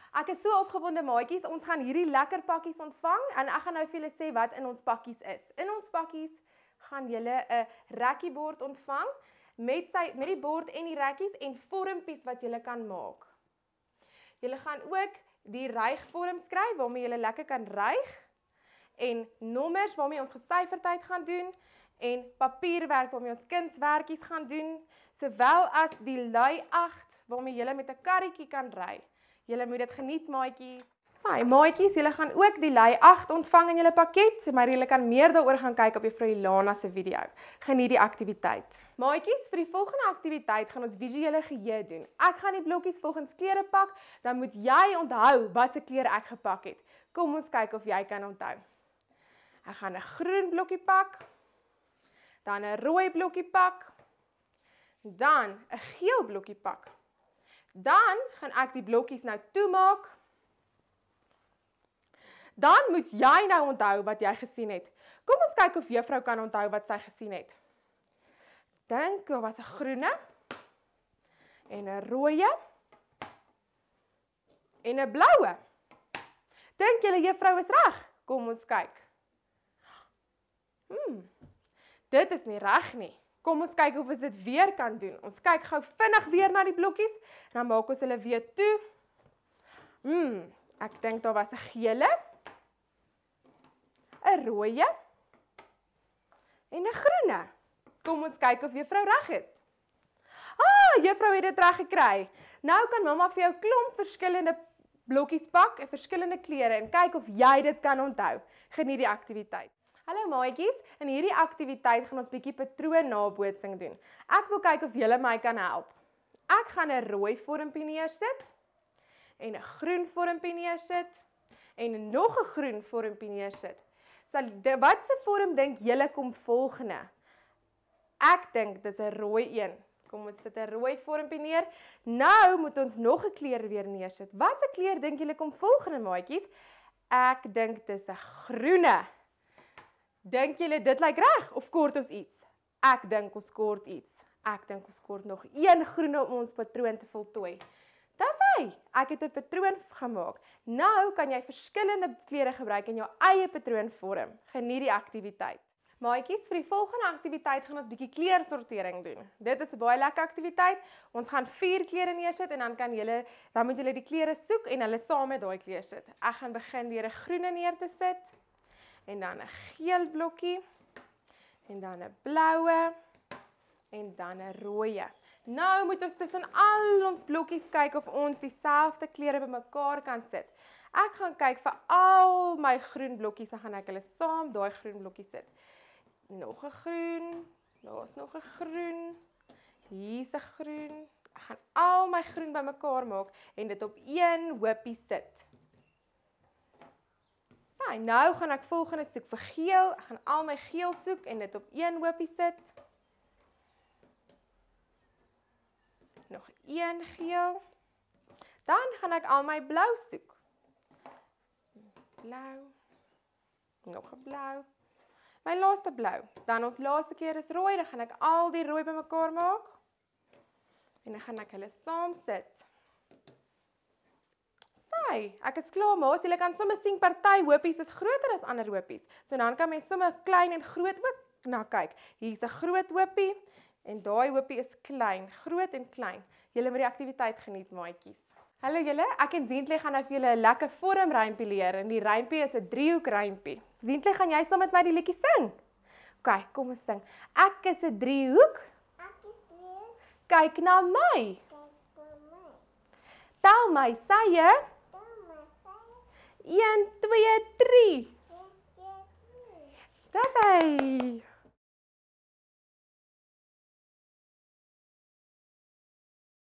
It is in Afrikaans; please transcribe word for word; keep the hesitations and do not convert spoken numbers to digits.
Ek is so opgewonde maatjies, ons gaan hierdie lekker pakkies ontvang en ek gaan nou vir julle sê wat in ons pakkies is. In ons pakkies gaan julle 'n rekkiebord ontvang met sy met die bord en die rekkies en vormpies wat julle kan maak. Julle gaan ook die rygvorms kry waarmee julle lekker kan ryg en nommers waarmee ons gesyferdheid gaan doen en papierwerk waarmee ons kunswerkies gaan doen, sowel as die lui agt waarmee julle met 'n karretjie kan ry. Julle moet dit geniet maatjies. Saai maatjies, julle gaan ook die lui agt ontvang in julle pakket, maar julle kan meer daaroor gaan kyk op Juffrou Ilana se video. Geniet die aktiwiteit. Maatjies, vir die volgende aktiwiteit gaan ons visuele geheue doen. Ek gaan die blokkies volgens kleure pak, dan moet jy onthou wat se kleure ek gepak het. Kom ons kyk of jy kan onthou. Ek gaan 'n groen blokkie pak, dan 'n rooi blokkie pak, dan 'n geel blokkie pak. Dan gaan ek die blokkies nou toemaak. Dan moet jy nou onthou wat jy gesien het. Kom ons kyk of juffrou kan onthou wat sy gesien het. Dink, daar was 'n groene en 'n rooie en 'n bloue. Dink julle juffrou is reg? Kom ons kyk. Hmm. Dit is nie reg nie. Kom ons kyk of ons dit weer kan doen. Ons kyk gou vinnig weer na die blokkies, dan maak ons hulle weer toe. Hmm, ek dink daar was 'n gele, 'n rooie en 'n groene. Kom ons kyk of juffrou reg is. Ah, juffrou het dit reg gekry. Nou kan mamma vir jou klomp verskillende blokkies pak en verskillende kleure en kyk of jy dit kan onthou. Geniet die aktiwiteit. Hallo maatjies, in hierdie aktiwiteit gaan ons bietjie patroonnabootsing doen. Ek wil kyk of julle my kan help. Ek gaan 'n rooi vormpie neersit en 'n groen vormpie neersit en nog 'n groen vormpie neersit. So wat se vorm dink julle kom volgende? Ek dink dis 'n rooi een. Kom ons sit 'n rooi vormpie neer. Nou moet ons nog 'n kleur weer neersit. Wat se kleur dink julle kom volgende maatjies? Ek dink dis 'n groene. Dink julle dit lyk reg of kort ons iets? Ek dink ons kort iets. Ek dink ons kort nog een groene om ons patroon te voltooi. Dis hy. Ek het 'n patroon gemaak. Nou kan jy verskillende kleure gebruik in jou eie patroon vorm. Geniet die aktiwiteit. Maatjies, vir die volgende aktiwiteit gaan ons bietjie kleursortering doen. Dit is 'n baie lekker aktiwiteit. Ons gaan vier kleure neersit en dan kan julle dan moet julle die kleure soek en hulle saam met daai kleure sit. Ek gaan begin deur 'n groene neer te sit en dan 'n geel blokkie en dan 'n bloue en dan 'n rooie. Nou moet ons tussen al ons blokkies kyk of ons dieselfde kleure bymekaar kan sit. Ek gaan kyk vir al my groen blokkies, dan gaan ek hulle saam daai groen blokkies sit. Nog 'n groen, daar's nog 'n groen, hier's 'n groen. Ek gaan al my groen bymekaar maak en dit op een hoopie sit. Nou, nou gaan ek volgende soek vir geel. Ek gaan al my geel soek en dit op een hoopie sit. Nog een geel. Dan gaan ek al my blou soek. Blou. Nog 'n blou. My laaste blou. Dan ons laaste keer is rooi, dan gaan ek al die rooi bymekaar maak. En dan gaan ek hulle saam sit. Sy, ek is klaar maat. Julle kan sommer sien party hoopies is groter as ander hoopies. So dan kan mens sommer klein en groot ook na kyk. Hier's 'n groot hoopie en daai hoopie is klein, groot en klein. Julle moet die aktiwiteit geniet maatjies. Hallo julle, ek en Zientley gaan nou vir julle 'n lekker vormrympie leer en die rympie is 'n driehoekrympie. Zientley, gaan jy saam met my die liedjie sing? OK, kom ons sing. Ek is 'n driehoek. Ek is driehoek. Kyk na my. Kyk na my. Tel my sye. Tel my sye. een, twee, drie. een, twee, drie. Dis hy.